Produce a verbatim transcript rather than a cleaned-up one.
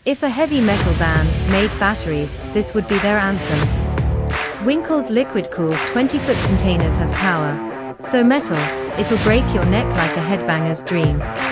If a heavy metal band made batteries, this would be their anthem. Wincles liquid-cooled twenty foot containers has power. So metal, it'll break your neck like a headbanger's dream.